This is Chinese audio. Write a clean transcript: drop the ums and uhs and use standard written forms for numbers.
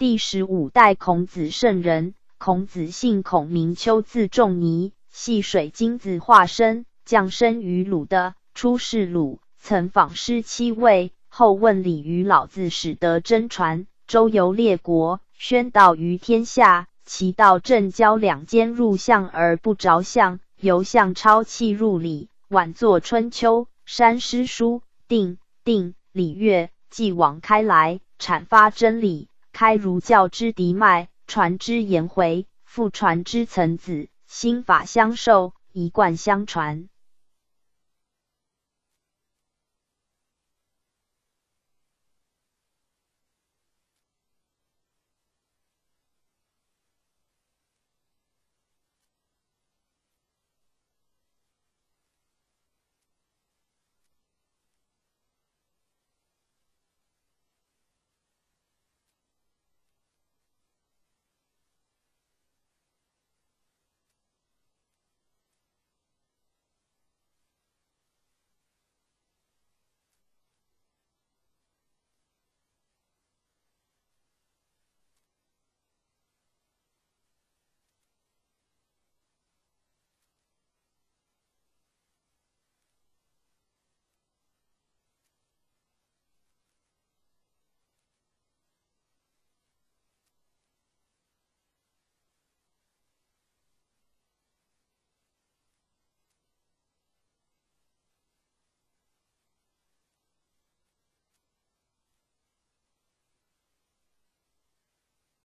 第15代孔子圣人。孔子姓孔，名丘，字仲尼，系水金子化身，降生于鲁的，出仕鲁，曾访师7位，后问礼于老子，始得真传，周游列国，宣道于天下。其道正交两间入相而不着相，由相超气入理，晚作春秋，删诗书，定礼乐，继往开来，阐发真理，开儒教之嫡脉，传之颜回，复传之曾子，心法相授，一贯相传。